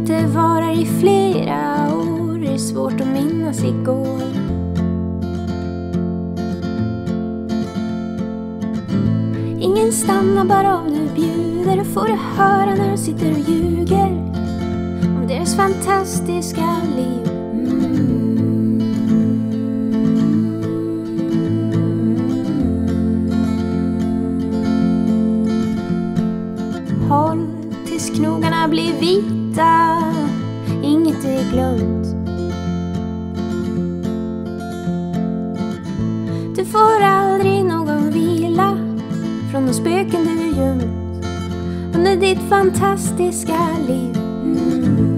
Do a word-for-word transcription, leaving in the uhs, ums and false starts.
inte varar i flera år. Det är svårt att minnas igår. Ingen stannar, bara om du bjuder. Och får du höra när du sitter och ljuger om deras fantastiska liv. Håll tills knogarna blir vita. Inget är glömt. Du får aldrig någon vila från de spöken du gömt under ditt fantastiska liv. Mm.